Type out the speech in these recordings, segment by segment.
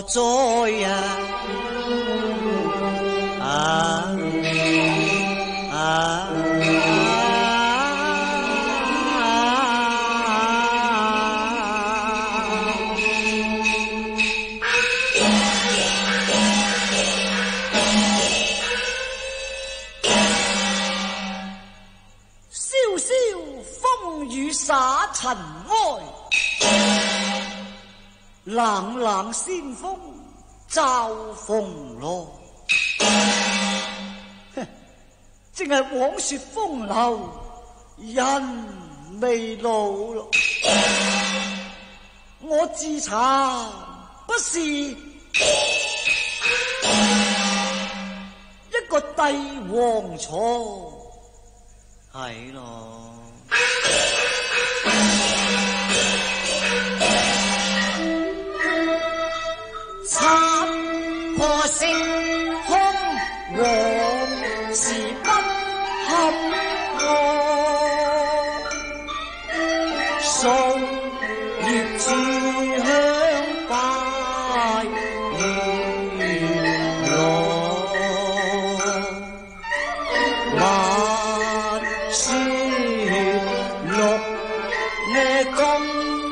在萧萧风雨洒尘埃，冷冷先锋照蓬罗。正係枉說風流人未老咯。我自查不是一個帝王錯，係咯。 插破星空往事不堪我，數月似香拜月落，萬雪綠呢公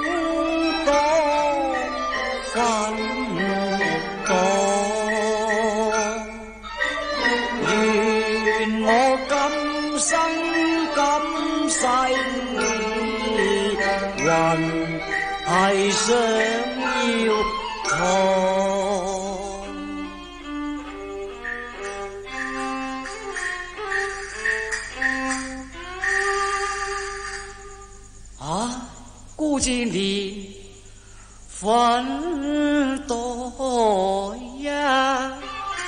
多分多，願我今生今世還係想要他。 孤枝你粉多呀，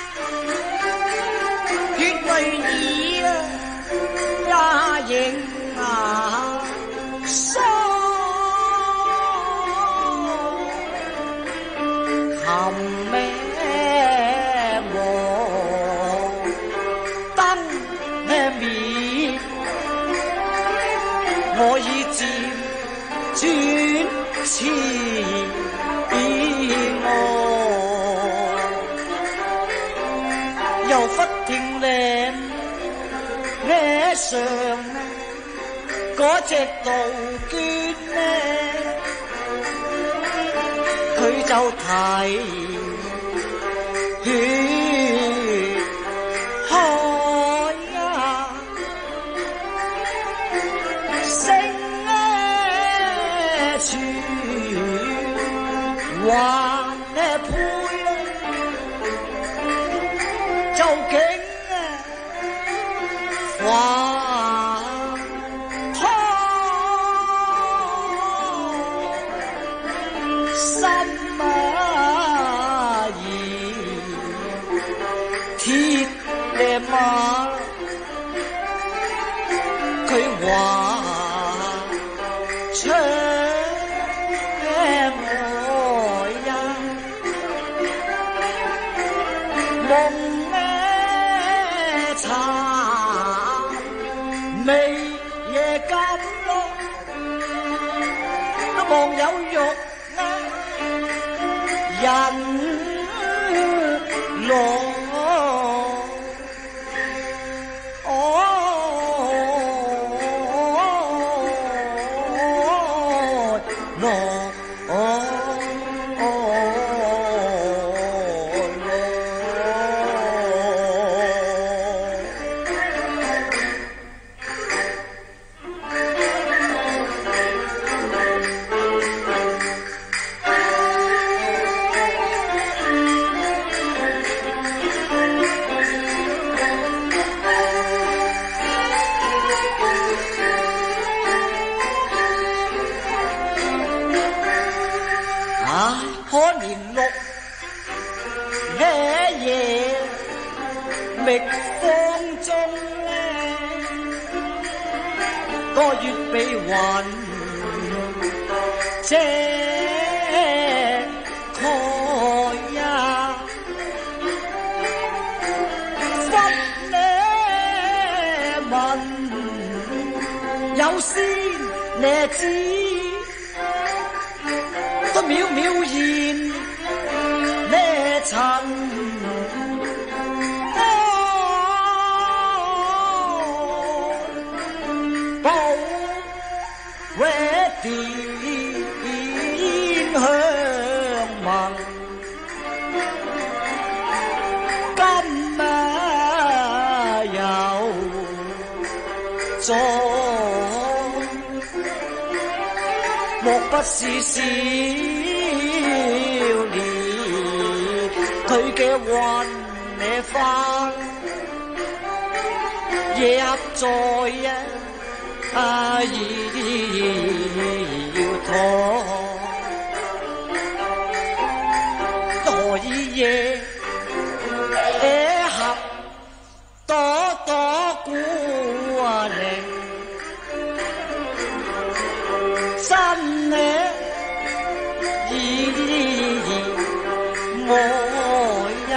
血淚兒也應霜，含咩我燈咩面，我已漸轉似又忽聽嶺呢上嗰隻杜鵑呢，佢就提血海啊，聲呢處話呢配究竟話拖心意鐵嘅馬，佢話唱未夜咁咯，都望有肉人來。可憐綠夜覓風中個月被雲遮蓋呀，忽呢問有先呢知。都渺渺然呢保衛殿香盟，今有咗，莫不是少年佢嘅運嘅花，也在要拖，多一夜合多多故靈，真呢愛人，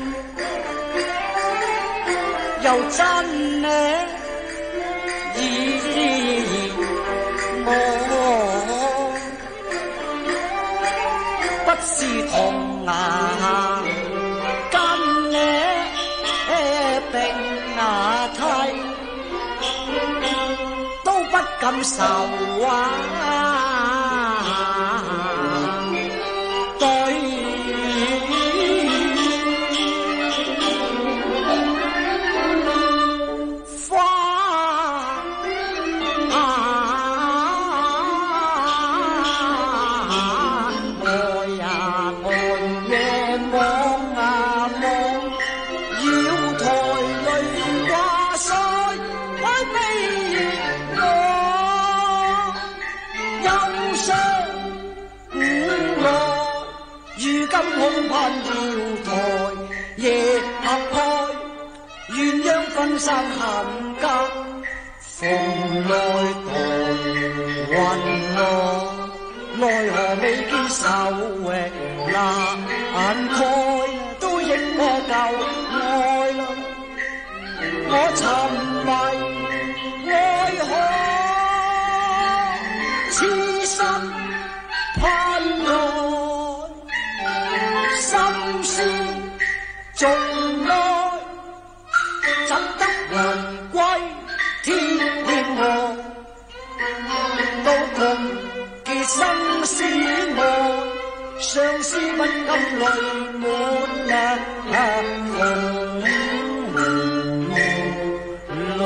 又真呢不是同行跟你並梯，都不敢受對花恐怕要台夜合開，鴛鴦分散行隔，蓬來台雲來，奈何未見愁榮難蓋，都益我舊愛啦。我沉迷愛河，痴心盼來。心思重愛，怎得回歸天河？到窮結生死愛，相思不禁淚滿紅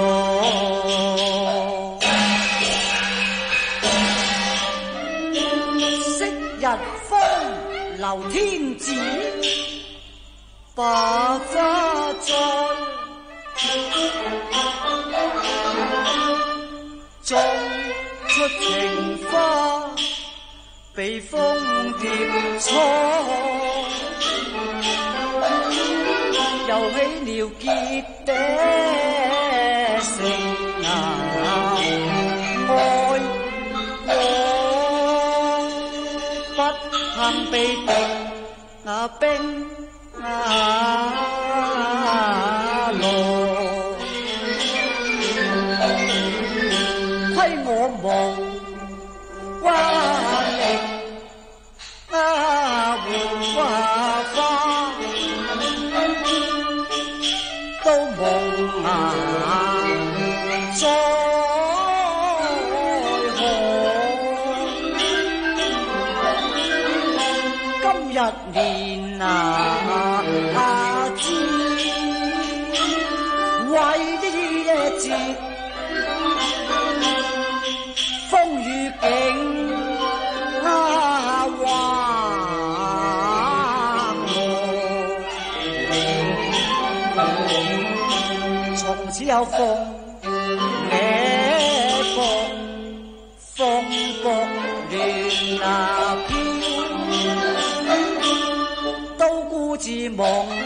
來。昔日風流天子，白花栽，種出情花，被風蝶錯，又起了結的成愛不幸被敵兵來，虧我無關力換花花，都無顏再可。今日年知為呢一節風雨境話我，從此有風野風風波亂飄，都孤自夢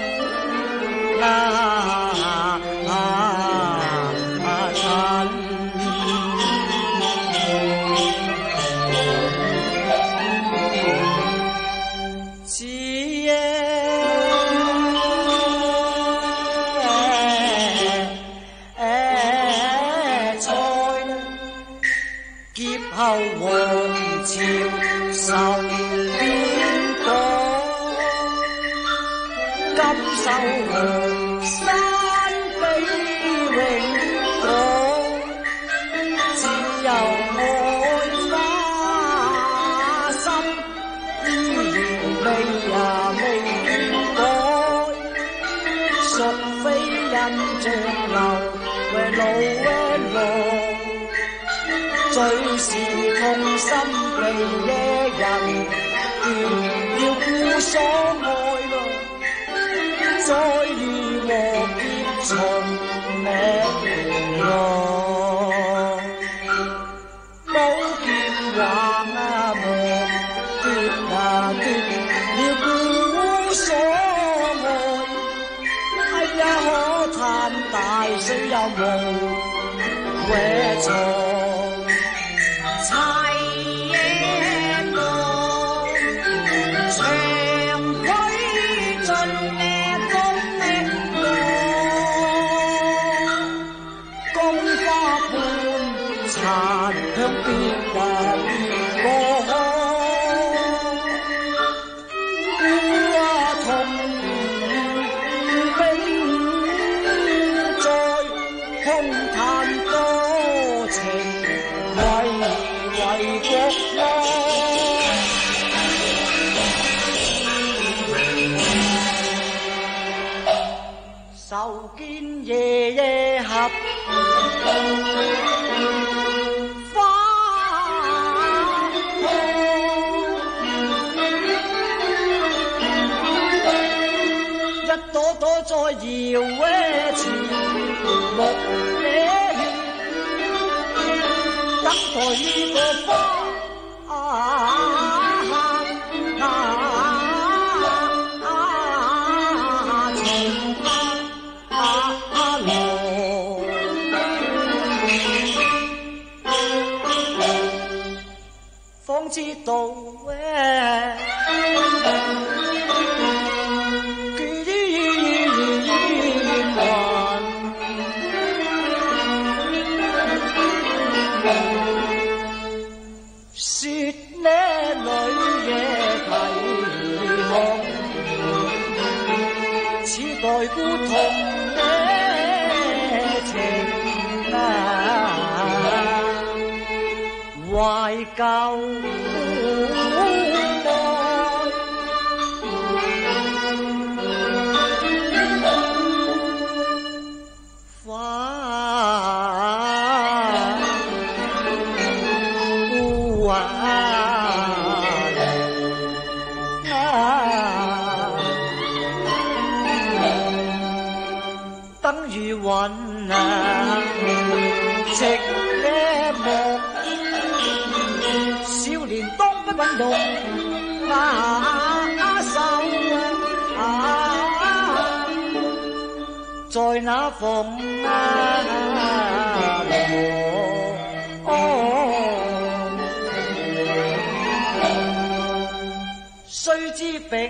後王朝受邊個？ 感受河山比永廣，自由愛花心，依然未改，屬非印象流路。最是痛心被野人奪了故所愛咯，再遇和結從命咯，寶劍橫磨奪了故所愛，哎呀可嘆大水有無搲錯。向別人過苦痛並在空談多情為國愁見夜夜合在搖前木野等待呢個方知道代孤同情懷舊雲直野幕，少年當不運動手在那縫須知並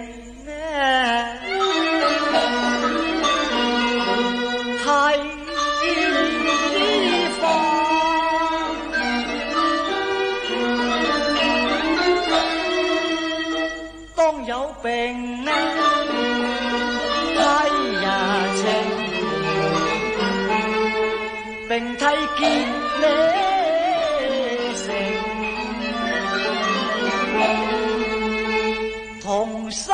太當有病太情並替結你成同心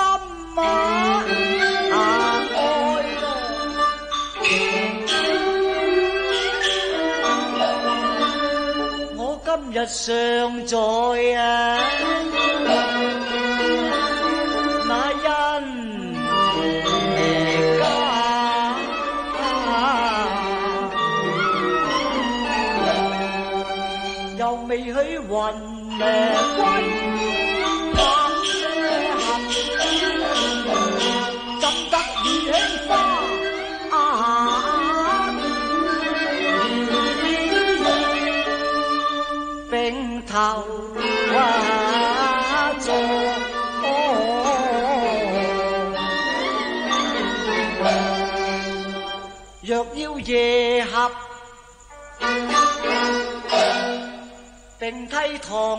今日尚在那因家，又未許雲歸怎得意興花並頭座，若要夜合並梯同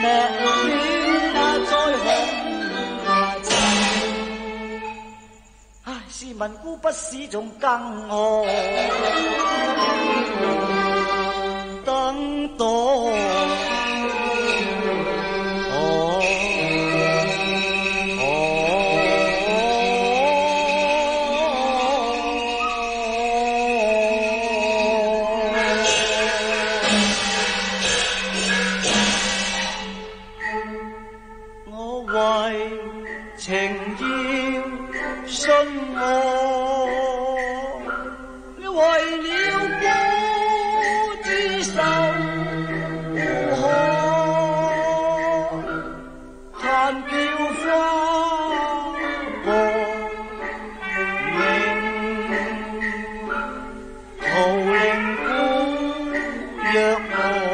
试问孤不是种更何等待？我为情要信我，你为了孤之愁可叹叫花薄命，徒令孤若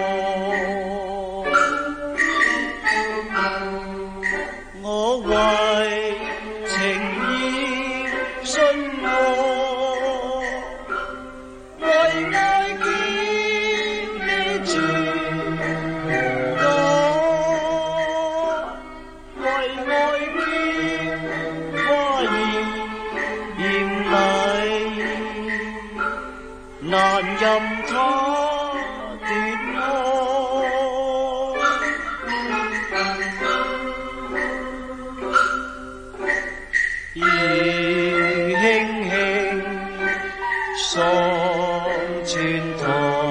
我为情意信我，为爱叫你全改，为爱叫花儿艳丽，难任他奪我。而輕輕送轉台，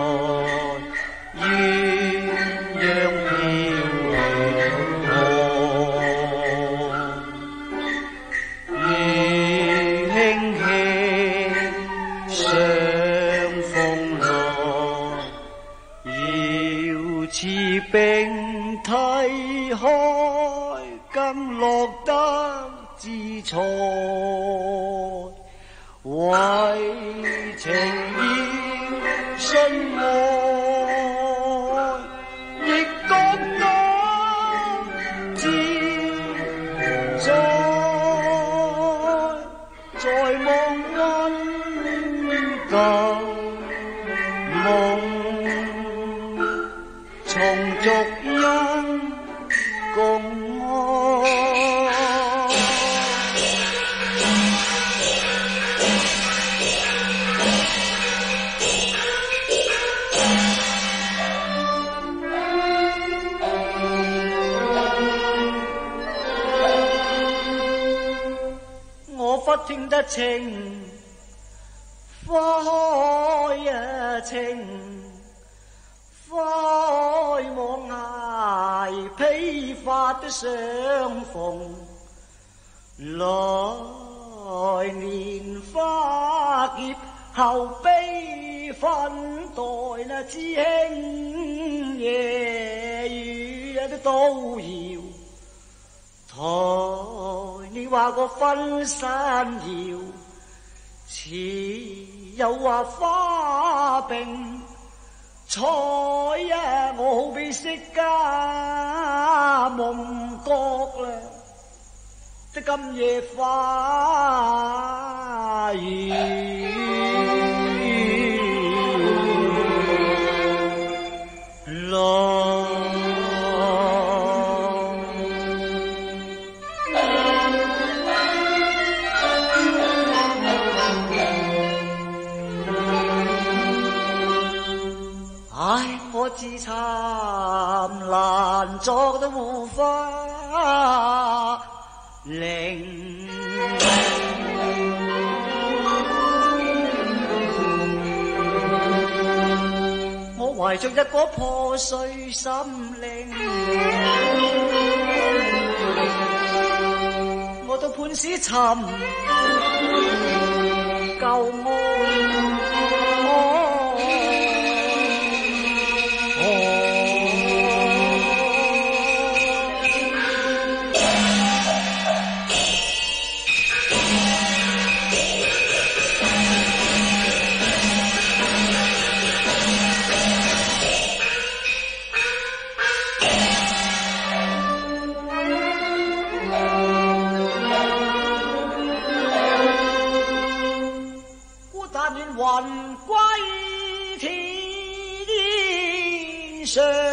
鴛鴦飄離岸。而輕輕相逢來，要似冰梯開，更落得自在，為情要信愛，亦覺得自在，在望溫舊夢，重續因共愛。我忽聽得清，花開啊情，花開往崖披發的相逢，來年花結後悲憤待那知興夜雨的都要抬，你話個分山搖，似又話花並彩啊！我好比釋迦夢覺啦，的今夜花雨落。唉，我自慚難作得護花令，我懷着一顆破碎心靈，我到判死尋舊愛。雲歸天上。